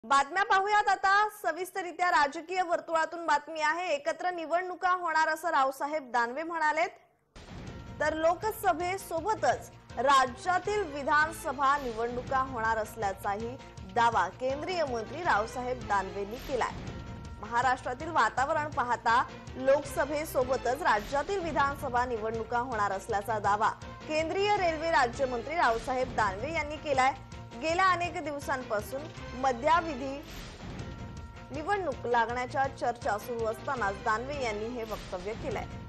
बातम्या पाहूयात आता सविस्तररित्या। राजकीय वर्तुळातून बातमी आहे, एकत्र निवडणुका होणार असं रावसाहेब दानवे म्हणालेत। तर लोकसभेसोबतच राज्यातील विधानसभा निवडणुका होणार असल्याचाही दावा केंद्रीय मंत्री रावसाहेब दानवेंनी केलाय। महाराष्ट्रातील वातावरण पाहता लोकसभेसोबतच राज्यातील विधानसभा निवडणुका होणार असल्याचा दावा केंद्रीय रेल्वे राज्यमंत्री रावसाहेब दानवे यांनी केलाय। गेल्या अनेक दिवसांपासून मध्यावधी निवडणूक लागण्याच्या चर्चा सुरू असतानाच दानवे यांनी हे वक्तव्य केलंय।